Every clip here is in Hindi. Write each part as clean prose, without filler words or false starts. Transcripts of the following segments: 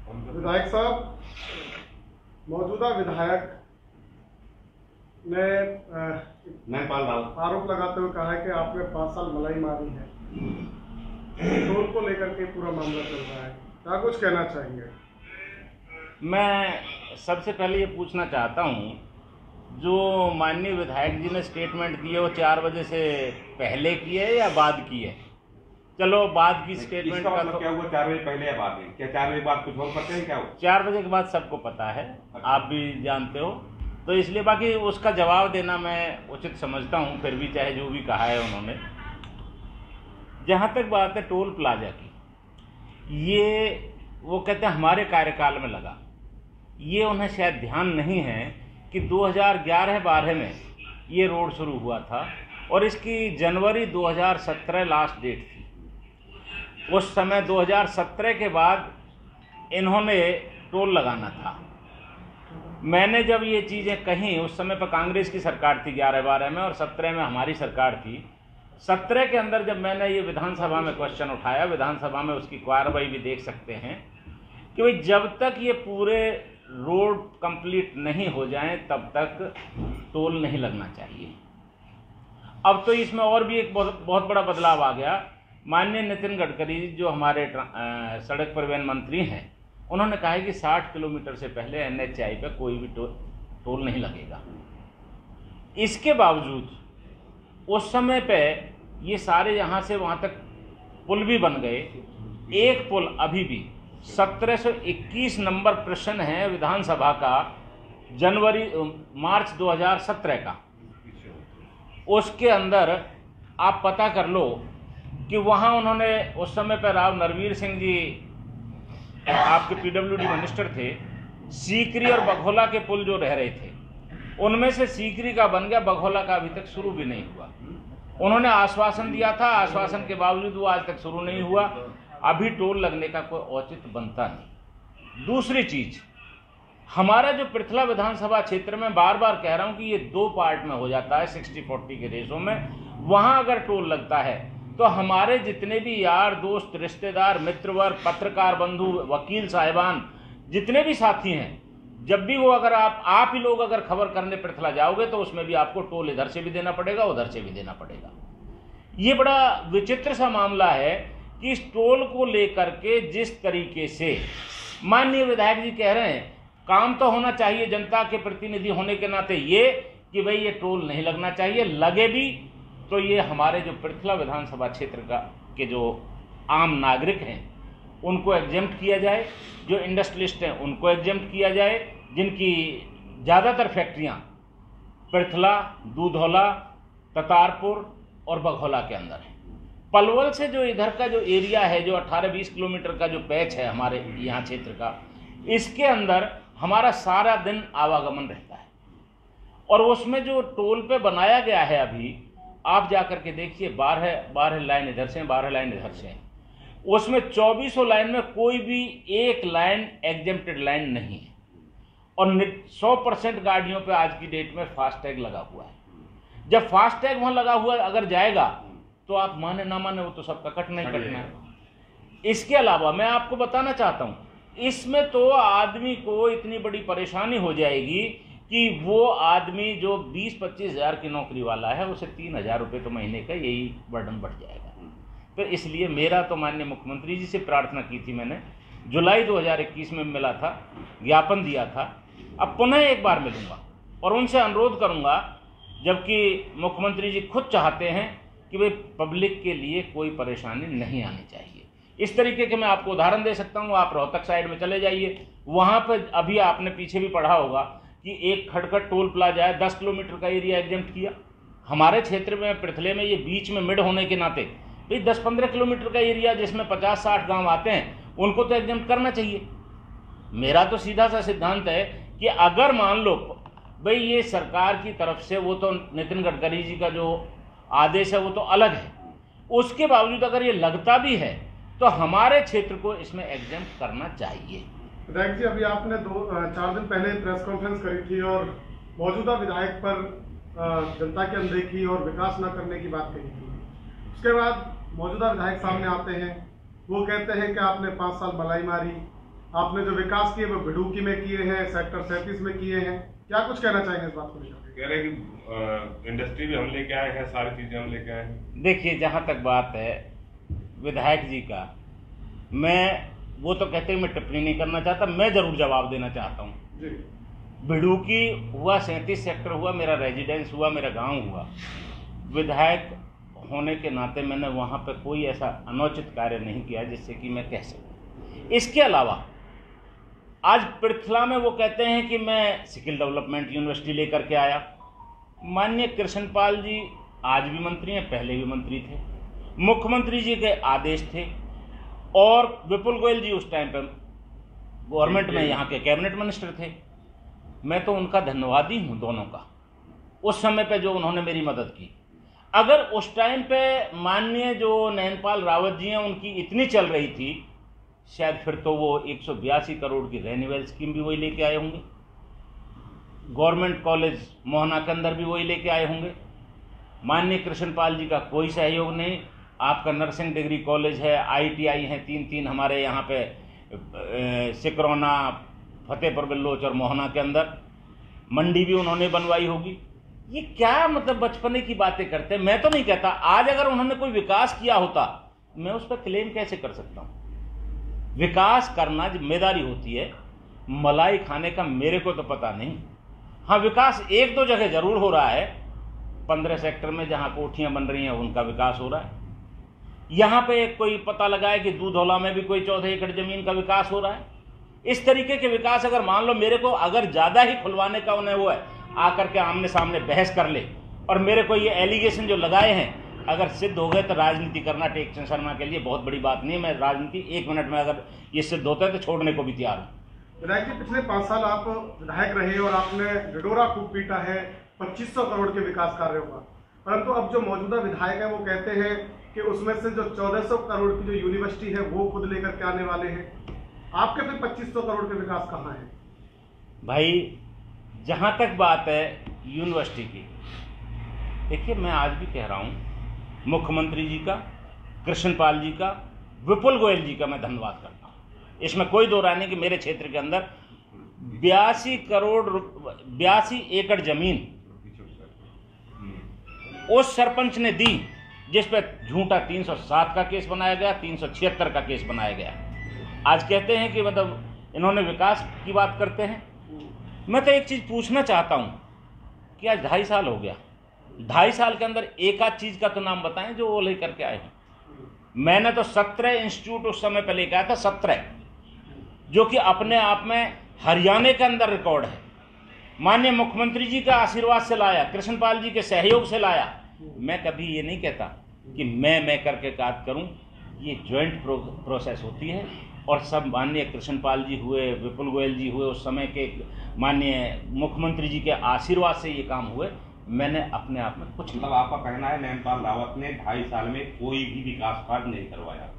विधायक साहब, मौजूदा विधायक ने आरोप लगाते हुए कहा है कि आपने 5 साल मलाई मारी है। टोल को लेकर के पूरा मामला चल रहा है, क्या कुछ कहना चाहेंगे? मैं सबसे पहले ये पूछना चाहता हूँ, जो माननीय विधायक जी ने स्टेटमेंट दी है वो 4 बजे से पहले की है या बाद की है? चलो बाद की स्टेटमेंट का तो क्या हुआ, 4 बजे पहले या बाद में? क्या 4 बजे बाद कुछ और पता है क्या? 4 बजे के बाद सबको पता है, आप भी जानते हो, तो इसलिए बाकी उसका जवाब देना मैं उचित समझता हूँ, फिर भी चाहे जो भी कहा है उन्होंने। जहाँ तक बात है टोल प्लाजा की, ये वो कहते हैं हमारे कार्यकाल में लगा, ये उन्हें शायद ध्यान नहीं है कि 2011-12 में ये रोड शुरू हुआ था और इसकी जनवरी 2017 लास्ट डेट थी। उस समय 2017 के बाद इन्होंने टोल लगाना था। मैंने जब ये चीज़ें कहीं, उस समय पर कांग्रेस की सरकार थी 11-12 में और 17 में हमारी सरकार थी। 17 के अंदर जब मैंने ये विधानसभा में क्वेश्चन उठाया, विधानसभा में उसकी कार्रवाई भी देख सकते हैं कि भाई जब तक ये पूरे रोड कंप्लीट नहीं हो जाएं तब तक टोल नहीं लगना चाहिए। अब तो इसमें और भी एक बहुत बड़ा बदलाव आ गया। माननीय नितिन गडकरी जो हमारे सड़क परिवहन मंत्री हैं, उन्होंने कहा है कि 60 किलोमीटर से पहले NHAI पे कोई भी टोल नहीं लगेगा। इसके बावजूद उस समय पे ये सारे यहाँ से वहाँ तक पुल भी बन गए। एक पुल अभी भी 1721 नंबर प्रश्न है विधानसभा का, मार्च 2017 का, उसके अंदर आप पता कर लो कि वहाँ उन्होंने उस समय पर राव नरवीर सिंह जी आपके PWD मिनिस्टर थे, सीकरी और बघोला के पुल जो रह रहे थे उनमें से सीकरी का बन गया, बघोला का अभी तक शुरू भी नहीं हुआ। उन्होंने आश्वासन दिया था, आश्वासन के बावजूद वो आज तक शुरू नहीं हुआ। अभी टोल लगने का कोई औचित्य बनता नहीं। दूसरी चीज, हमारा जो पृथला विधानसभा क्षेत्र में बार बार कह रहा हूं कि ये 2 पार्ट में हो जाता है 60-40 के रेशो में। वहां अगर टोल लगता है तो हमारे जितने भी यार दोस्त, रिश्तेदार, मित्रवर्ग, पत्रकार बंधु, वकील साहिबान, जितने भी साथी हैं, जब भी वो अगर आप ही लोग अगर खबर करने पृथला जाओगे तो उसमें भी आपको टोल इधर से भी देना पड़ेगा, उधर से भी देना पड़ेगा। ये बड़ा विचित्र सा मामला है कि इस टोल को लेकर के जिस तरीके से माननीय विधायक जी कह रहे हैं, काम तो होना चाहिए जनता के प्रतिनिधि होने के नाते ये कि भाई ये टोल नहीं लगना चाहिए, लगे भी तो ये हमारे जो पृथला विधानसभा क्षेत्र के जो आम नागरिक हैं उनको एग्जेम्प्ट किया जाए, जो इंडस्ट्रियलिस्ट हैं उनको एग्जेम्प्ट किया जाए, जिनकी ज़्यादातर फैक्ट्रियाँ पृथला, दूधौला, ततारपुर और बघौला के अंदर है। पलवल से जो इधर का जो एरिया है, जो 18-20 किलोमीटर का जो पैच है हमारे यहाँ क्षेत्र का, इसके अंदर हमारा सारा दिन आवागमन रहता है। और उसमें जो टोल पे बनाया गया है अभी, आप जा कर के देखिए, 12 लाइन इधर से, 12 लाइन इधर से, उसमें 2400 लाइन में कोई भी एक लाइन एग्जेम्प्टेड लाइन नहीं है। और 100% गाड़ियों पे आज की डेट में फास्टैग लगा हुआ है। जब फास्टैग वहां लगा हुआ अगर जाएगा तो आप माने ना माने वो तो सबका कटना ही कटना है। इसके अलावा मैं आपको बताना चाहता हूं, इसमें तो आदमी को इतनी बड़ी परेशानी हो जाएगी कि वो आदमी जो 20-25 हज़ार की नौकरी वाला है उसे 3,000 रुपये तो महीने का यही बर्डन बढ़ जाएगा। तो इसलिए मेरा तो माननीय मुख्यमंत्री जी से प्रार्थना की थी, मैंने जुलाई 2021 में मिला था, ज्ञापन दिया था, अब पुनः एक बार मिलूंगा और उनसे अनुरोध करूंगा, जबकि मुख्यमंत्री जी खुद चाहते हैं कि भाई पब्लिक के लिए कोई परेशानी नहीं आनी चाहिए। इस तरीके के मैं आपको उदाहरण दे सकता हूँ। आप रोहतक साइड में चले जाइए, वहाँ पर अभी आपने पीछे भी पढ़ा होगा कि एक खड़खड़ टोल प्लाजा है, 10 किलोमीटर का एरिया एग्जेम्प्ट किया। हमारे क्षेत्र में पृथले में ये बीच में मिड होने के नाते भाई 10-15 किलोमीटर का एरिया जिसमें 50-60 गाँव आते हैं उनको तो एग्जेम्प्ट करना चाहिए। मेरा तो सीधा सा सिद्धांत है कि अगर मान लो भाई ये सरकार की तरफ से, वो तो नितिन गडकरी जी का जो आदेश है वो तो अलग है, उसके बावजूद अगर ये लगता भी है तो हमारे क्षेत्र को इसमें एग्जेम्प्ट करना चाहिए। विधायक जी, अभी आपने 4 दिन पहले प्रेस कॉन्फ्रेंस करी थी और मौजूदा विधायक पर जनता की अनदेखी और विकास न करने की बात कही थी। उसके बाद मौजूदा विधायक सामने आते हैं, वो कहते हैं कि आपने 5 साल मलाई मारी, आपने जो विकास किए वो भिड़ूकी में किए हैं, सेक्टर 37 में किए हैं, क्या कुछ कहना चाहेंगे इस बात को लेकर? कह रहे हैं कि इंडस्ट्री भी हम लेके आए हैं, सारी चीजें हम लेके आए हैं। देखिए, जहाँ तक बात है विधायक जी का, मैं वो तो कहते हैं मैं टिप्पणी नहीं करना चाहता, मैं जरूर जवाब देना चाहता हूँ। जी, भिड़ूकी हुआ, 37 सेक्टर हुआ, मेरा रेजिडेंस हुआ, मेरा गांव हुआ। विधायक होने के नाते मैंने वहाँ पे कोई ऐसा अनुचित कार्य नहीं किया जिससे कि मैं कह सकूँ। इसके अलावा आज पृथला में वो कहते हैं कि मैं स्किल डेवलपमेंट यूनिवर्सिटी लेकर के आया। माननीय कृष्णपाल जी आज भी मंत्री हैं, पहले भी मंत्री थे, मुख्यमंत्री जी के आदेश थे, और विपुल गोयल जी उस टाइम पर गवर्नमेंट में यहाँ के कैबिनेट मिनिस्टर थे। मैं तो उनका धन्यवादी हूँ दोनों का, उस समय पे जो उन्होंने मेरी मदद की। अगर उस टाइम पे माननीय जो नैनपाल रावत जी हैं उनकी इतनी चल रही थी, शायद फिर तो वो 182 करोड़ की रेन्यूअल स्कीम भी वही लेके आए होंगे, गवर्नमेंट कॉलेज मोहना के अंदर भी वही लेके आए होंगे। माननीय कृष्णपाल जी का कोई सहयोग नहीं। आपका नर्सिंग डिग्री कॉलेज है, ITI हैं, तीन हमारे यहाँ पे सिकरौना, फतेहपुर बिल्लोच और मोहना के अंदर। मंडी भी उन्होंने बनवाई होगी। ये क्या मतलब बचपने की बातें करते हैं। मैं तो नहीं कहता, आज अगर उन्होंने कोई विकास किया होता मैं उस पर क्लेम कैसे कर सकता हूँ। विकास करना जिम्मेदारी होती है, मलाई खाने का मेरे को तो पता नहीं। हाँ, विकास एक दो जगह जरूर हो रहा है। 15 सेक्टर में जहाँ कोठियाँ बन रही हैं उनका विकास हो रहा है। यहाँ पे कोई पता लगा है कि दूधौला में भी कोई 14 एकड़ जमीन का विकास हो रहा है। इस तरीके के विकास अगर मान लो मेरे को अगर ज़्यादा ही खुलवाने का उन्हें वो है, आकर के आमने सामने बहस कर ले, और मेरे को ये एलिगेशन जो लगाए हैं अगर सिद्ध हो गए तो राजनीति करना टेक शर्मा के लिए बहुत बड़ी बात नहीं है। मैं राजनीति 1 मिनट में अगर ये सिद्ध होता है तो छोड़ने को भी तैयार हूँ। विधायक जी, पिछले 5 साल आप विधायक रहे और आपने ढिढोरा खूब पीटा है 2500 करोड़ के विकास कार्यों का, परंतु अब जो मौजूदा विधायक है वो कहते हैं कि उसमें से जो 1400 करोड़ की जो यूनिवर्सिटी है वो खुद लेकर के आने वाले हैं। आपके फिर 2500 करोड़ के विकास कहाँ है? भाई, जहाँ तक बात है यूनिवर्सिटी की, देखिए मैं आज भी कह रहा हूँ मुख्यमंत्री जी का, कृष्णपाल जी का, विपुल गोयल जी का मैं धन्यवाद करता हूँ। इसमें कोई दो राय नहीं कि मेरे क्षेत्र के अंदर 82 एकड़ जमीन उस सरपंच ने दी जिस पर झूठा 307 का केस बनाया गया, 376 का केस बनाया गया। आज कहते हैं कि मतलब इन्होंने विकास की बात करते हैं। मैं तो एक चीज़ पूछना चाहता हूँ कि आज 2.5 साल हो गया, 2.5 साल के अंदर एक आध चीज़ का तो नाम बताएं जो वो लेकर के आए हैं। मैंने तो 17 इंस्टीट्यूट उस समय पर लेकर आया था, 17, जो कि अपने आप में हरियाणा के अंदर रिकॉर्ड है। माननीय मुख्यमंत्री जी का आशीर्वाद से लाया, कृष्णपाल जी के सहयोग से लाया। मैं कभी ये नहीं कहता कि मैं करके बात करूं, ये ज्वाइंट प्रोसेस होती है। और सब माननीय कृष्णपाल जी हुए, विपुल गोयल जी हुए, उस समय के माननीय मुख्यमंत्री जी के आशीर्वाद से ये काम हुए। मैंने अपने आप में कुछ मतलब आपका कहना है नैनपाल रावत ने 2.5 साल में कोई भी विकास कार्य नहीं करवाया?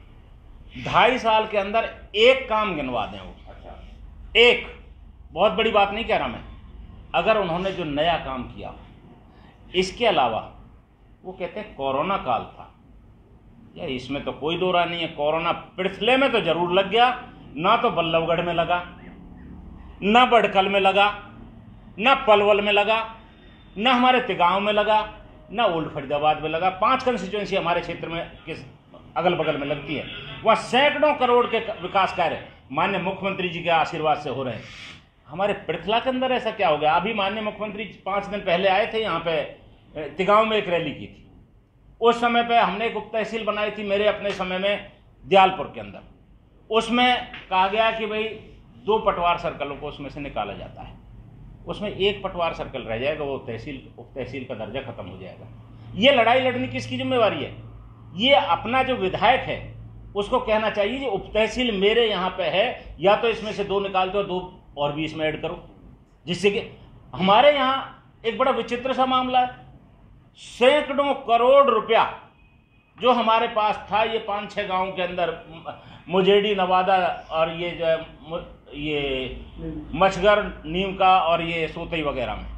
2.5 साल के अंदर एक काम गिनवा दें वो। अच्छा, एक बहुत बड़ी बात नहीं कह रहा मैं, अगर उन्होंने जो नया काम किया। इसके अलावा वो कहते हैं कोरोना काल था, या इसमें तो कोई दो राय नहीं है। कोरोना पृथले में तो जरूर लग गया, ना तो बल्लभगढ़ में लगा, ना बड़कल में लगा, ना पलवल में लगा, ना हमारे तिगांव में लगा, ना ओल्ड फरीदाबाद में लगा। 5 कंस्टिट्यूएंसी हमारे क्षेत्र में किस अगल बगल में लगती है, वहाँ सैकड़ों करोड़ के विकास कार्य माननीय मुख्यमंत्री जी के आशीर्वाद से हो रहे हैं। हमारे पृथला के अंदर ऐसा क्या हो गया? अभी माननीय मुख्यमंत्री 5 दिन पहले आए थे, यहाँ पे तिगांव में एक रैली की थी। उस समय पे हमने एक उप तहसील बनाई थी मेरे अपने समय में दयालपुर के अंदर। उसमें कहा गया कि भाई 2 पटवार सर्कलों को उसमें से निकाला जाता है, उसमें 1 पटवार सर्कल रह जाएगा, वो तहसील उप तहसील का दर्जा खत्म हो जाएगा। ये लड़ाई लड़नी किसकी जिम्मेवारी है? ये अपना जो विधायक है उसको कहना चाहिए कि उप तहसील मेरे यहाँ पे है, या तो इसमें से 2 निकाल दो, 2 और भी इसमें ऐड करो, जिससे कि हमारे यहाँ एक बड़ा विचित्र सा मामला है। सैकड़ों करोड़ रुपया जो हमारे पास था, ये 5-6 गांव के अंदर मुजेडी, नवादा और ये जो है ये मछगर, नीम का और ये सोतई वगैरह में,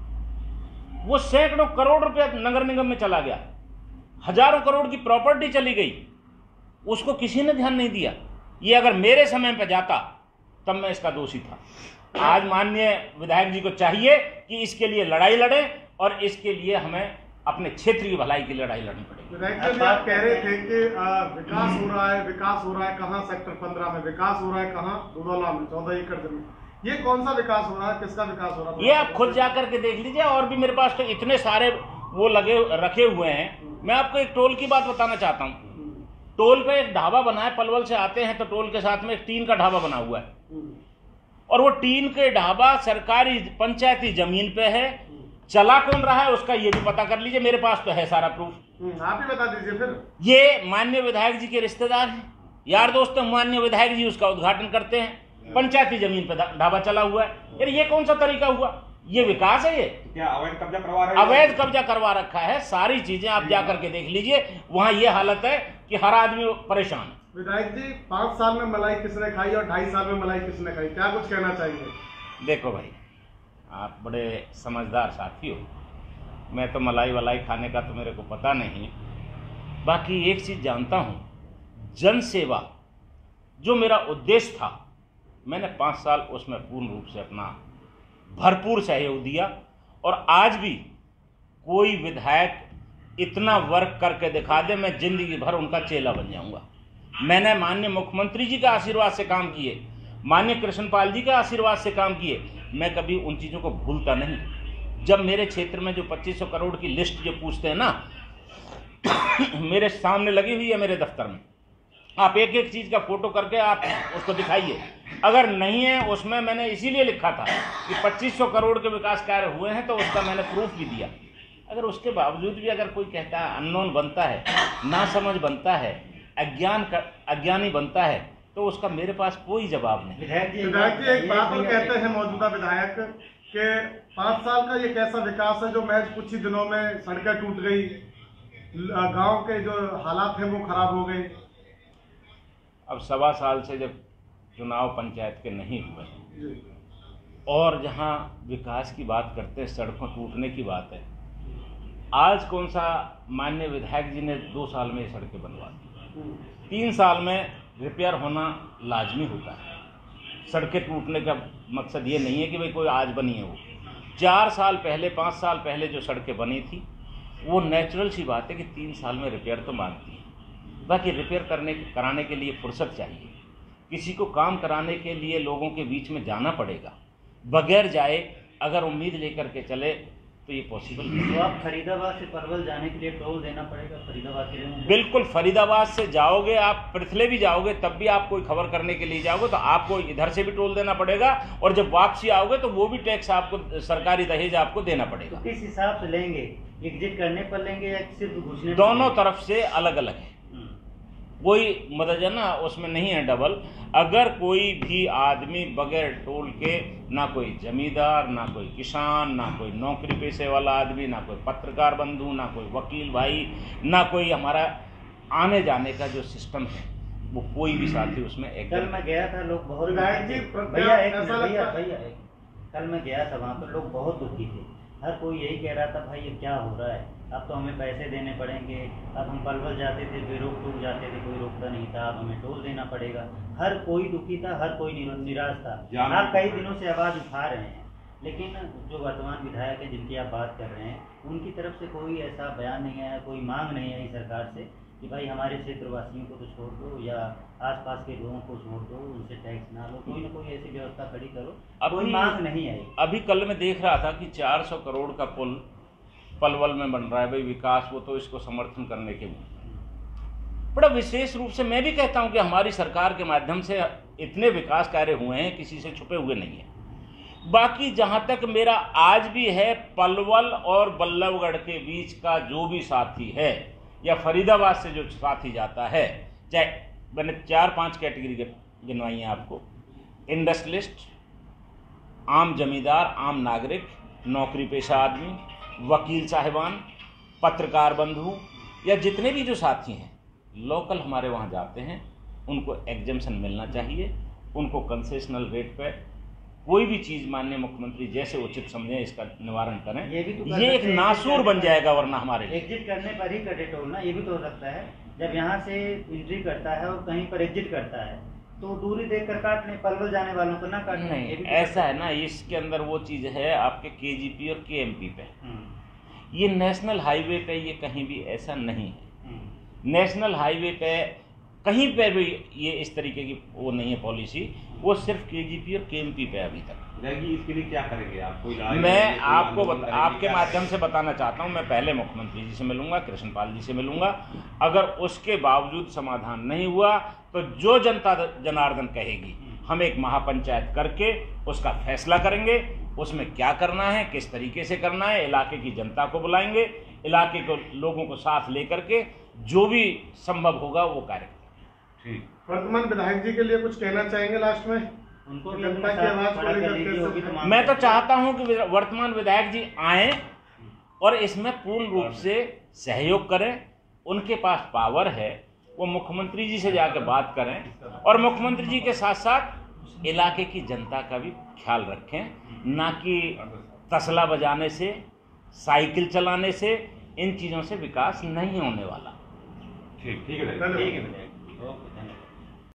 वो सैकड़ों करोड़ रुपया नगर निगम में चला गया। हजारों करोड़ की प्रॉपर्टी चली गई, उसको किसी ने ध्यान नहीं दिया। ये अगर मेरे समय पे जाता तब मैं इसका दोषी था। आज माननीय विधायक जी को चाहिए कि इसके लिए लड़ाई लड़े और इसके लिए हमें अपने क्षेत्र की भलाई की लड़ाई लड़नी पड़ेगी। विधायक जी आप कह रहे थे कि विकास हो रहा है, विकास हो रहा है, कहाँ सेक्टर 15 में विकास हो रहा है, कहाँ दुधौला में 14 एकड़ जमीन, ये कौन सा विकास हो रहा है, किसका विकास हो रहा है? ये आप खुद जाकर के देख लीजिए। और भी मेरे पास तो इतने सारे वो रखे हुए हैं। मैं आपको एक टोल की बात बताना चाहता हूँ। टोल पे एक ढाबा बना है, पलवल से आते हैं तो टोल के साथ में एक टीन का ढाबा बना हुआ है और वो टीन के ढाबा सरकारी पंचायती जमीन पे है। चला कौन रहा है उसका ये भी पता कर लीजिए, मेरे पास तो है सारा प्रूफ। आप ही बता दीजिए फिर। ये माननीय विधायक जी के रिश्तेदार हैं, यार दोस्त हैं। माननीय विधायक जी उसका उद्घाटन करते हैं, पंचायती जमीन पे ढाबा चला हुआ है। यार ये कौन सा तरीका हुआ? ये विकास है? ये क्या अवैध कब्जा करवा रहे हैं? अवैध कब्जा करवा रखा है। सारी चीजें आप जाकर के देख लीजिए, वहां ये हालत है कि हर आदमी परेशान है। विधायक जी 5 साल में मलाई किसने खाई और 2.5 साल में मलाई किसने खाई, क्या कुछ कहना चाहिए? देखो भाई, आप बड़े समझदार साथी हो। मैं तो मलाई वलाई खाने का तो मेरे को पता नहीं। बाकी एक चीज़ जानता हूँ, जन सेवा जो मेरा उद्देश्य था, मैंने 5 साल उसमें पूर्ण रूप से अपना भरपूर सहयोग दिया। और आज भी कोई विधायक इतना वर्क करके दिखा दे, मैं जिंदगी भर उनका चेला बन जाऊंगा। मैंने माननीय मुख्यमंत्री जी का आशीर्वाद से काम किए, माननीय कृष्णपाल जी के आशीर्वाद से काम किए। मैं कभी उन चीज़ों को भूलता नहीं। जब मेरे क्षेत्र में जो 2500 करोड़ की लिस्ट जो पूछते हैं ना, मेरे सामने लगी हुई है मेरे दफ्तर में। आप एक एक चीज़ का फोटो करके आप उसको दिखाइए। अगर नहीं है उसमें मैंने इसीलिए लिखा था कि 2500 करोड़ के विकास कार्य हुए हैं, तो उसका मैंने प्रूफ भी दिया। अगर उसके बावजूद भी अगर कोई कहता है, अननोन बनता है, नासमझ बनता है, अज्ञानी बनता है, तो उसका मेरे पास कोई जवाब नहीं। विधायक जी एक बात और कहते हैं मौजूदा विधायक कि 5 साल का ये कैसा विकास है जो महज कुछ ही दिनों में सड़कें टूट गई, गांव के जो हालात हैं वो खराब हो गए। अब 1.25 साल से जब चुनाव पंचायत के नहीं हुए और जहां विकास की बात करते हैं, सड़कों टूटने की बात है, आज कौन सा माननीय विधायक जी ने 2 साल में ये सड़कें बनवा दी? 3 साल में रिपेयर होना लाजमी होता है। सड़कें टूटने का मकसद ये नहीं है कि भाई कोई आज बनी है। वो 4 साल पहले, 5 साल पहले जो सड़कें बनी थी, वो नेचुरल सी बात है कि 3 साल में रिपेयर तो मांगती है। बाकी रिपेयर कराने के लिए फुर्सत चाहिए। किसी को काम कराने के लिए लोगों के बीच में जाना पड़ेगा। बगैर जाए अगर उम्मीद लेकर के चले तो ये पॉसिबल नहीं। तो आप फरीदाबाद से परवल जाने के लिए टोल देना पड़ेगा फरीदाबाद के लिए? बिल्कुल। फरीदाबाद से जाओगे आप, पृथले भी जाओगे, तब भी आप कोई खबर करने के लिए जाओगे तो आपको इधर से भी टोल देना पड़ेगा। और जब वापसी आओगे तो वो भी टैक्स आपको, सरकारी दहेज आपको देना पड़ेगा। तो किस हिसाब से लेंगे? एग्जिट करने पर लेंगे या सिर्फ घुसने? दोनों तरफ से अलग अलग है। कोई मदजना उसमें नहीं है डबल। अगर कोई भी आदमी बगैर टोल के, ना कोई जमींदार, ना कोई किसान, ना कोई नौकरी पेशे वाला आदमी, ना कोई पत्रकार बंधु, ना कोई वकील भाई, ना कोई हमारा आने जाने का जो सिस्टम है, वो कोई भी साथी उसमें एक। कल मैं गया था, लोग बहुत विधायक जी भैया कल मैं गया था, वहाँ पर लोग बहुत दुखी थे। हर कोई यही कह रहा था, भाई ये क्या हो रहा है, अब तो हमें पैसे देने पड़ेंगे। अब हम पलवल जाते थे, बेरोक टूक जाते थे, कोई रोकता नहीं था, अब हमें टोल देना पड़ेगा। हर कोई दुखी था, हर कोई निराश था। आप कई दिनों से आवाज़ उठा रहे हैं, लेकिन जो वर्तमान विधायक है जिनकी आप बात कर रहे हैं, उनकी तरफ से कोई ऐसा बयान नहीं आया, कोई मांग नहीं आई सरकार से कि भाई हमारे क्षेत्रवासियों को तो छोड़ दो या आसपास के लोगों को छोड़ दो, उनसे टैक्स ना लो, कोई ना कोई ऐसी व्यवस्था खड़ी करो। कोई मांग नहीं आई। अभी कल मैं देख रहा था कि 400 करोड़ का पुल पलवल में बन रहा है। भाई विकास, वो तो इसको समर्थन करने के बड़ा विशेष रूप से मैं भी कहता हूं कि हमारी सरकार के माध्यम से इतने विकास कार्य हुए हैं, किसी से छुपे हुए नहीं है। बाकी जहां तक मेरा आज भी है, पलवल और बल्लभगढ़ के बीच का जो भी साथी है या फरीदाबाद से जो साथी जाता है, चाहे मैंने 4-5 कैटेगरी गिनवाई हैं आपको, इंडस्ट्रियलिस्ट, आम जमींदार, आम नागरिक, नौकरी पेशा आदमी, वकील साहिबान, पत्रकार बंधु या जितने भी जो साथी हैं लोकल हमारे वहाँ जाते हैं, उनको एग्जेम्पशन मिलना चाहिए। उनको कंसेशनल रेट पे कोई भी चीज़ माननीय मुख्यमंत्री जैसे उचित समझें इसका निवारण करें। ये एक नासूर बन जाएगा वरना हमारे लिए। एग्जिट करने पर ही कटे टोल ना, ये भी तो हो सकता है। जब यहाँ से एंट्री करता है और कहीं पर एग्जिट करता है तो दूरी देखकर काट लें, पलवल जाने वालों को ना काट लें। ये नहीं, भी ऐसा है ना, इसके अंदर वो चीज़ है आपके केजीपी और केएमपी पे, ये नेशनल हाईवे पे ये कहीं भी ऐसा नहीं है। नेशनल हाईवे पे कहीं पे भी ये इस तरीके की वो नहीं है पॉलिसी, वो सिर्फ केजीपी और केएमपी पे अभी तक। इसके लिए क्या करेंगे आप? कोई मैं आपके माध्यम से बताना चाहता हूं, मैं पहले मुख्यमंत्री जी से मिलूंगा, कृष्णपाल जी से मिलूंगा। अगर उसके बावजूद समाधान नहीं हुआ तो जो जनता जनार्दन कहेगी, हम एक महापंचायत करके उसका फैसला करेंगे, उसमें क्या करना है, किस तरीके से करना है, इलाके की जनता को बुलाएंगे, इलाके को लोगों को साथ लेकर के जो भी संभव होगा वो कार्य। वर्तमान विधायक जी के लिए कुछ कहना चाहेंगे लास्ट में? उनको भी जनता की आवाज को लेकर तो मैं तो चाहता हूं कि वर्तमान विधायक जी आए और इसमें पूर्ण रूप से सहयोग करें। उनके पास पावर है, वो मुख्यमंत्री जी से जाकर बात करें और मुख्यमंत्री जी के साथ साथ इलाके की जनता का भी ख्याल रखें, ना कि तसला बजाने से, साइकिल चलाने से इन चीज़ों से विकास नहीं होने वाला। ठीक है। ओके, धन्यवाद।